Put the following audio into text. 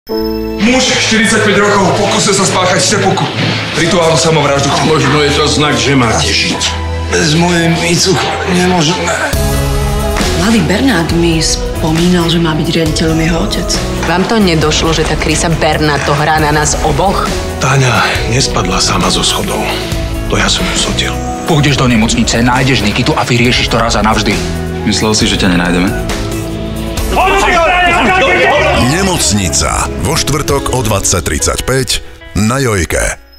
Muž 45 rokov pokusil sa spáchať seppuku. Rituálnu samovraždu. Možno je to znak, že máte žiť. Bez mojej Micucho nemôžeme. Mladý Bernát mi spomínal, že má byť riaditeľom jeho otec. Vám to nedošlo, že tá Krisa Bernát to hrá na nás oboch? Táňa nespadla sama zo schodov. To ja som ju sotil. Pôjdeš do nemocnice, nájdeš Nikitu a vyriešiš to raz a navždy. Myslel si, že ťa nenájdeme? Nemocnica vo štvrtok o 20:35 na Jojke.